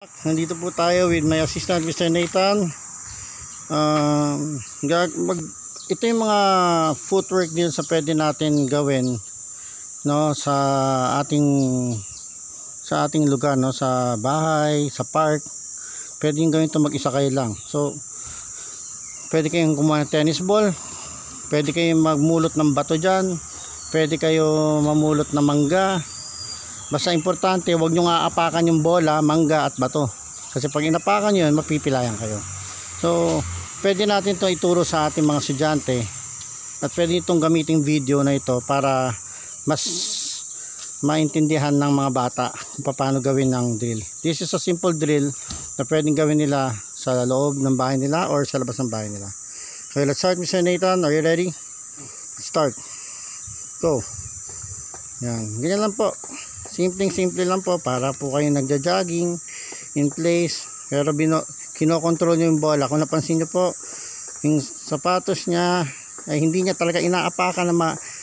Nandito po tayo with my assistant Mr. Nathan. Ito yung mga footwork din sa pwede natin gawin, no, sa ating lugar, no, sa bahay, sa park. Pwedeng gawin ito mag-isa kayo lang. So pwede kayong kumuha ng tennis ball, pwede kayong magmulot ng bato dyan, pwede kayo mamulot ng mangga. Basta importante, huwag nyo nga apakan yung bola, mangga at bato. Kasi pag inapakan nyo yun, mapipilayan kayo. So, pwede natin ito ituro sa ating mga estudyante. At pwede itong gamitin video na ito para mas maintindihan ng mga bata kung paano gawin ng drill. This is a simple drill na pwedeng gawin nila sa loob ng bahay nila or sa labas ng bahay nila. Okay, let's start, Mr. Nathan. Are you ready? Start. Go. Yan. Ganyan lang po. Simple lang po para po kayo nagja-jogging in place, pero kinokontrol nyo yung bola. Kung napansin nyo po, yung sapatos niya ay hindi niya talaga inaapakan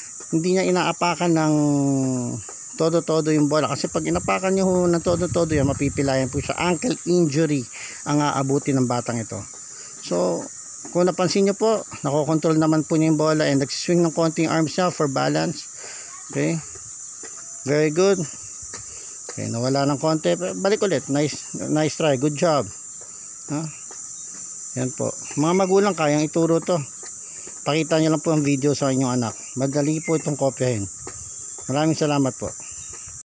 ng todo-todo yung bola, kasi pag inapakan nyo ng todo-todo yan, mapipilayan po siya. Ankle injury ang aabutin ng batang ito. So kung napansin nyo po, nakokontrol naman po niya yung bola and nagsiswing ng konting arms niya for balance. Okay, very good. Okay, nawala ng konti, balik ulit. Nice try, good job. Yan po, mga magulang kayang ituro to. Pakita nyo lang po ang video sa inyong anak. Madali po itong kopyahin. Maraming salamat po.